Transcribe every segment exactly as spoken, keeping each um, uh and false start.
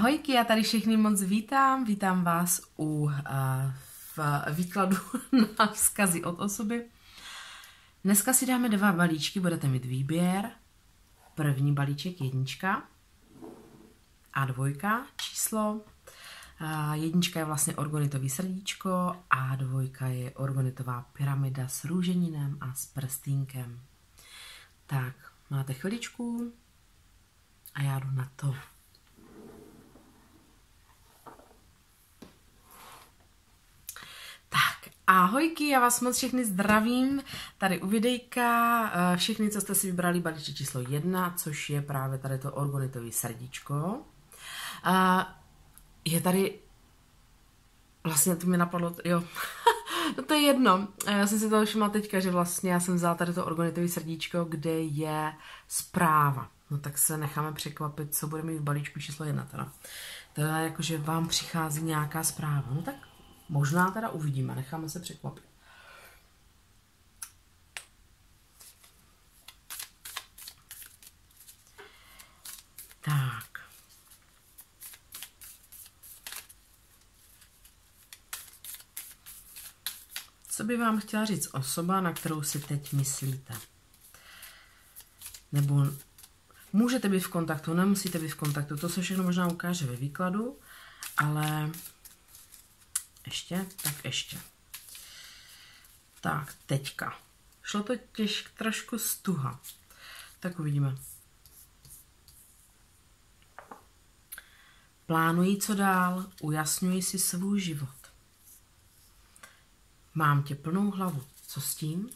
Ahojky, já tady všechny moc vítám. Vítám vás u uh, v výkladu na vzkazy od osoby. Dneska si dáme dva balíčky, budete mít výběr. První balíček jednička a dvojka číslo. Uh, jednička je vlastně orgonitový srdíčko a dvojka je orgonitová pyramida s růženinem a s prstínkem. Tak, máte chviličku a já jdu na to. Ahojky, já vás moc všechny zdravím tady u videjka, všechny, co jste si vybrali balíček číslo jedna, což je právě tady to orgonitový srdíčko. Je tady, vlastně to mi napadlo, jo, no to je jedno, já jsem si to všimla teďka, že vlastně já jsem vzala tady to orgonitový srdíčko, kde je zpráva. No tak se necháme překvapit, co bude mít v balíčku číslo jedna teda. To je jako, že vám přichází nějaká zpráva, no tak možná teda uvidíme, necháme se překvapit. Tak. Co by vám chtěla říct osoba, na kterou si teď myslíte? Nebo můžete být v kontaktu, nemusíte být v kontaktu, to se všechno možná ukáže ve výkladu, ale ještě, tak ještě. Tak, teďka. Šlo to těžko, trošku stuha. Tak uvidíme. Plánuji, co dál, ujasňuji si svůj život. Mám tě plnou hlavu. Co s tím?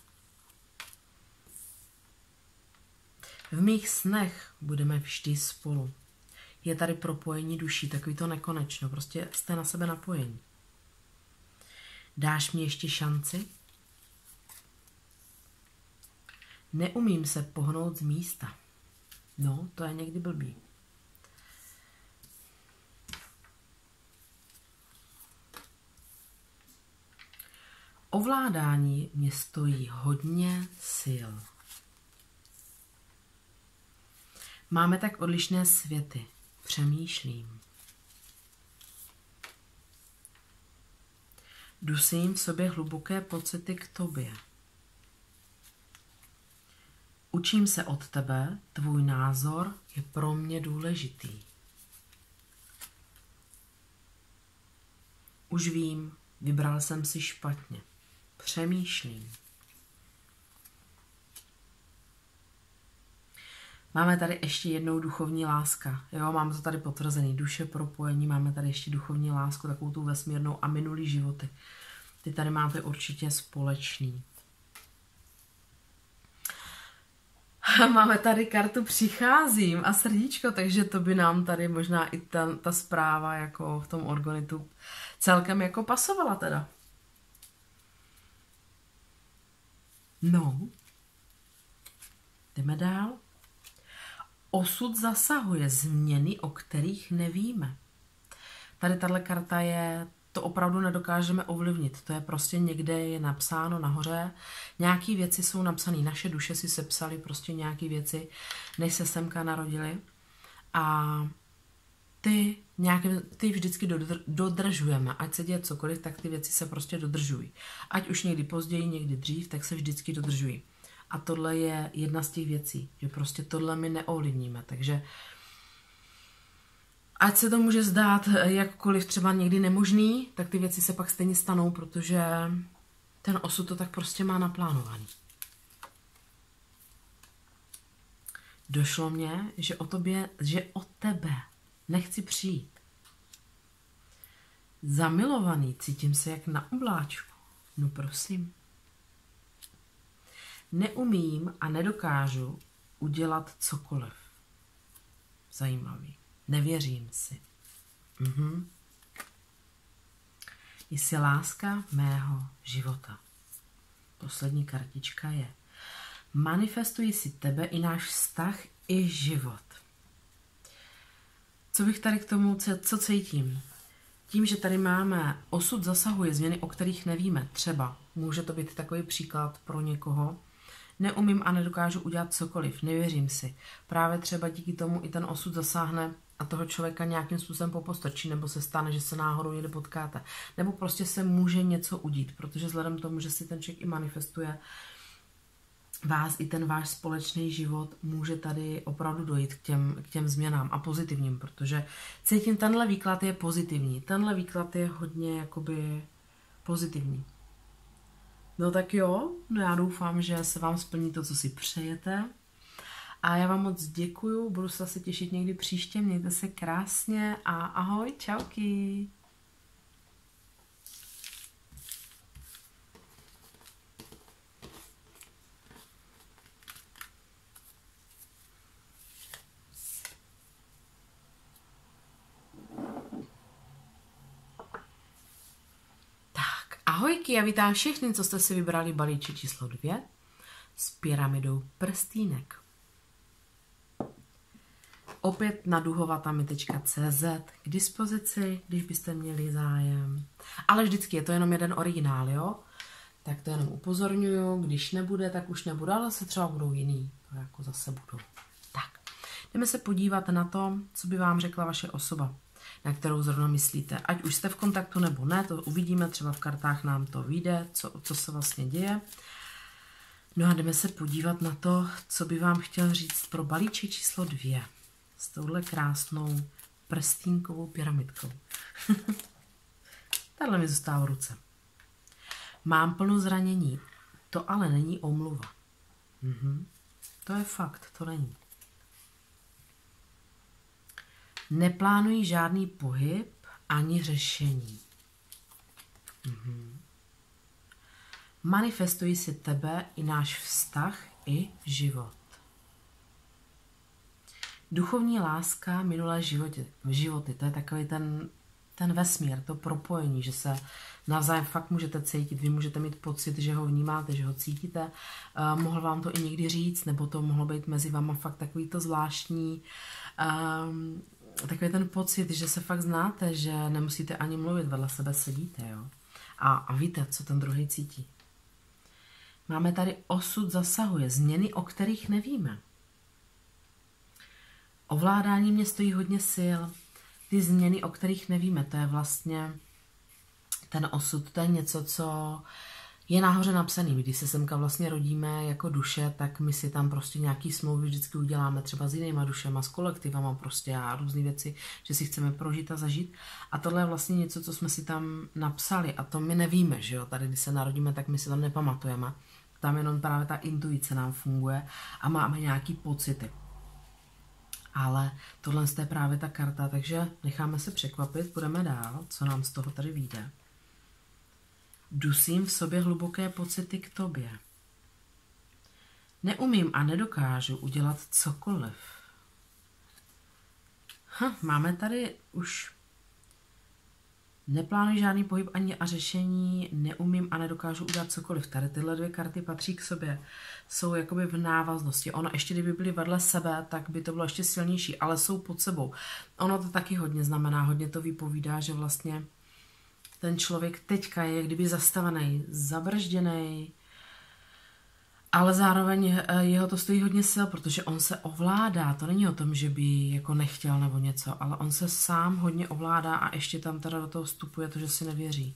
V mých snech budeme vždy spolu. Je tady propojení duší, takový to nekonečno. Prostě jste na sebe napojení. Dáš mi ještě šanci? Neumím se pohnout z místa. No, to je někdy blbý. Ovládání mě stojí hodně sil. Máme tak odlišné světy. Přemýšlím. Dusím v sobě hluboké pocity k tobě. Učím se od tebe, tvůj názor je pro mě důležitý. Už vím, vybral jsem si špatně. Přemýšlím. Máme tady ještě jednou duchovní láska. Jo, máme to tady potvrzený. Duše propojení, máme tady ještě duchovní lásku, takovou tu vesmírnou a minulý životy. Ty tady máte určitě společný. Máme tady kartu přicházím a srdíčko, takže to by nám tady možná i ta, ta zpráva jako v tom orgonitu celkem jako pasovala teda. No. Jdeme dál. Osud zasahuje změny, o kterých nevíme. Tady tahle karta je, to opravdu nedokážeme ovlivnit. To je prostě někde je napsáno nahoře. Nějaké věci jsou napsané. Naše duše si sepsaly prostě nějaké věci, než se semka narodili. A ty, nějaké, ty vždycky dodr, dodržujeme. Ať se děje cokoliv, tak ty věci se prostě dodržují. Ať už někdy později, někdy dřív, tak se vždycky dodržují. A tohle je jedna z těch věcí, že prostě tohle my neovlivníme. Takže ať se to může zdát jakkoliv třeba někdy nemožný, tak ty věci se pak stejně stanou, protože ten osud to tak prostě má naplánovaný. Došlo mě, že o tobě, že o tebe nechci přijít. Zamilovaný, cítím se jak na obláčku. No prosím. Neumím a nedokážu udělat cokoliv. Zajímavý. Nevěřím si. Mhm. Jsi láska mého života. Poslední kartička je. Manifestuji si tebe i náš vztah, i život. Co bych tady k tomu, co cítím? Tím, že tady máme osud zasahuje změny, o kterých nevíme. Třeba může to být takový příklad pro někoho. Neumím a nedokážu udělat cokoliv, nevěřím si. Právě třeba díky tomu i ten osud zasáhne a toho člověka nějakým způsobem popostrčí, nebo se stane, že se náhodou někde potkáte. Nebo prostě se může něco udít, protože vzhledem k tomu, že si ten člověk i manifestuje vás, i ten váš společný život, může tady opravdu dojít k těm, k těm změnám a pozitivním, protože cítím, tenhle výklad je pozitivní. Tenhle výklad je hodně jakoby pozitivní. No tak jo, no já doufám, že se vám splní to, co si přejete. A já vám moc děkuju, budu se zase těšit někdy příště, mějte se krásně a ahoj, čauky. Ahojky, já vítám všechny, co jste si vybrali balíček číslo dvě s pyramidou prstýnek. Opět na duhovatami tečka cé zet k dispozici, když byste měli zájem. Ale vždycky je to jenom jeden originál, jo? Tak to jenom upozorňuju, když nebude, tak už nebude, ale se třeba budou jiný. To jako zase budou. Tak, jdeme se podívat na to, co by vám řekla vaše osoba, na kterou zrovna myslíte. Ať už jste v kontaktu nebo ne, to uvidíme, třeba v kartách nám to vyjde, co, co se vlastně děje. No a jdeme se podívat na to, co by vám chtěl říct pro balíček číslo dvě s touhle krásnou prstínkovou pyramidkou. Tahle mi zůstává v ruce. Mám plno zranění, to ale není omluva. Mhm. To je fakt, to není. Neplánuji žádný pohyb ani řešení. Mhm. Manifestuji si tebe i náš vztah i život. Duchovní láska, minulé životy, životy, to je takový ten, ten vesmír, to propojení, že se navzájem fakt můžete cítit, vy můžete mít pocit, že ho vnímáte, že ho cítíte. Uh, mohl vám to i někdy říct, nebo to mohlo být mezi váma fakt takový to zvláštní, um, takový ten pocit, že se fakt znáte, že nemusíte ani mluvit, vedle sebe sedíte, jo. A, a víte, co ten druhý cítí. Máme tady osud zasahuje, změny, o kterých nevíme. Ovládání mě stojí hodně sil. Ty změny, o kterých nevíme, to je vlastně ten osud, to je něco, co je nahoře napsaný. Když se semka vlastně rodíme jako duše, tak my si tam prostě nějaký smlouvy vždycky uděláme třeba s jinýma dušema, s kolektivama prostě a různé věci, že si chceme prožít a zažít. A tohle je vlastně něco, co jsme si tam napsali a to my nevíme, že jo. Tady, když se narodíme, tak my si tam nepamatujeme. Tam jenom právě ta intuice nám funguje a máme nějaký pocity. Ale tohle je právě ta karta, takže necháme se překvapit, půjdeme dál, co nám z toho tady vyjde. Dusím v sobě hluboké pocity k tobě. Neumím a nedokážu udělat cokoliv. Ha, máme tady už neplánuji žádný pohyb ani a řešení, neumím a nedokážu udělat cokoliv. Tady tyhle dvě karty patří k sobě. Jsou jakoby v návaznosti. Ono ještě, kdyby byly vedle sebe, tak by to bylo ještě silnější, ale jsou pod sebou. Ono to taky hodně znamená, hodně to vypovídá, že vlastně ten člověk teďka je kdyby zastavený, zabržděný, ale zároveň jeho to stojí hodně sil, protože on se ovládá. To není o tom, že by jako nechtěl nebo něco, ale on se sám hodně ovládá a ještě tam teda do toho vstupuje to, že si nevěří.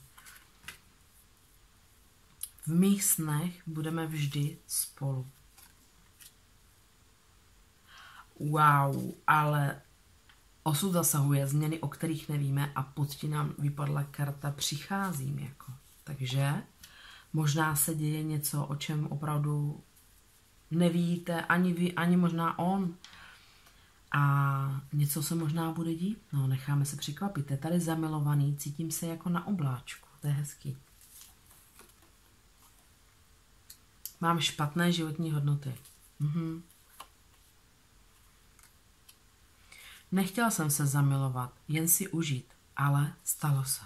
V mých snech budeme vždy spolu. Wow, ale osud zasahuje, změny, o kterých nevíme a pod tím nám vypadla karta přicházím jako. Takže možná se děje něco, o čem opravdu nevíte, ani vy, ani možná on. A něco se možná bude dít. No, necháme se překvapit. Je tady zamilovaný, cítím se jako na obláčku. To je hezký. Mám špatné životní hodnoty. Mhm. Nechtěla jsem se zamilovat, jen si užít, ale stalo se.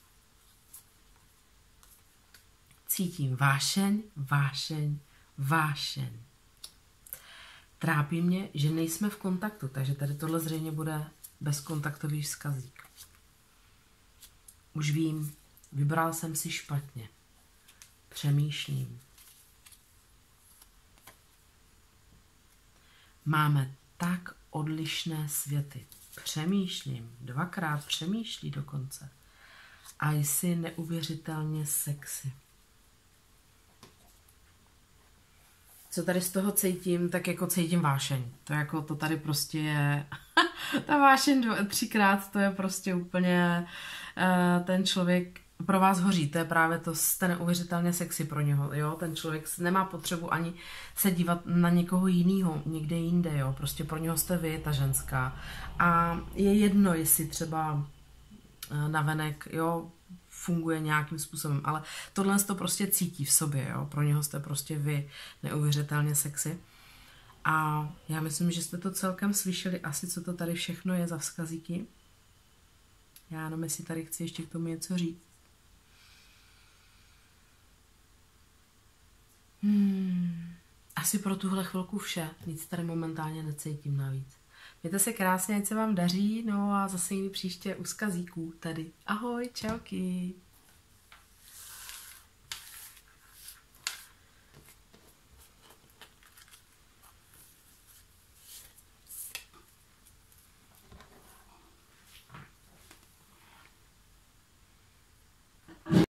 Cítím vášeň, vášeň, vášeň. Trápí mě, že nejsme v kontaktu, takže tady tohle zřejmě bude bezkontaktový vzkazík. Už vím, vybral jsem si špatně. Přemýšlím. Máme tak odlišné světy. přemýšlím, dvakrát přemýšlí dokonce. A jsi neuvěřitelně sexy. Co tady z toho cítím, tak jako cítím vášeň. To jako to tady prostě je, ta vášeň dvo, třikrát, to je prostě úplně, uh, ten člověk pro vás hoří, to je právě to, jste neuvěřitelně sexy pro něho, jo, ten člověk nemá potřebu ani se dívat na někoho jiného, někde jinde, jo, prostě pro něho jste vy, ta ženská. A je jedno, jestli třeba uh, navenek, jo, funguje nějakým způsobem, ale tohle to prostě cítí v sobě, jo? Pro něho jste prostě vy neuvěřitelně sexy. A já myslím, že jste to celkem slyšeli asi, co to tady všechno je za vzkazíky. Já jenom jestli tady chci ještě k tomu něco říct. Hmm. Asi pro tuhle chvilku vše. Nic tady momentálně necítím navíc. Mějte se krásně, ať se vám daří, no a zase někdy příště u vzkazíků tady. Ahoj, čauky.